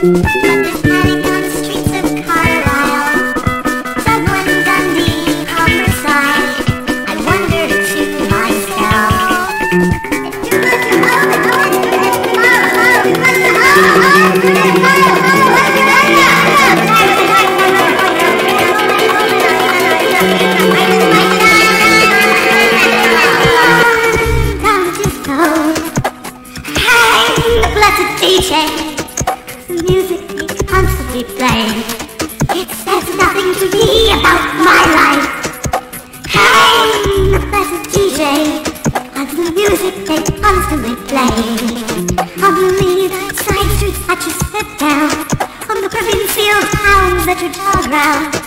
But there's panic on the streets of Carlisle, Dublin, Dundee, Humberside. I wonder to myself, blessed DJ, the music keeps constantly playing. It says nothing to me about my life. Hey, the blessed DJ, and the music they constantly playing. On the side streets that you slip down, on the Provincial towns that you jog round.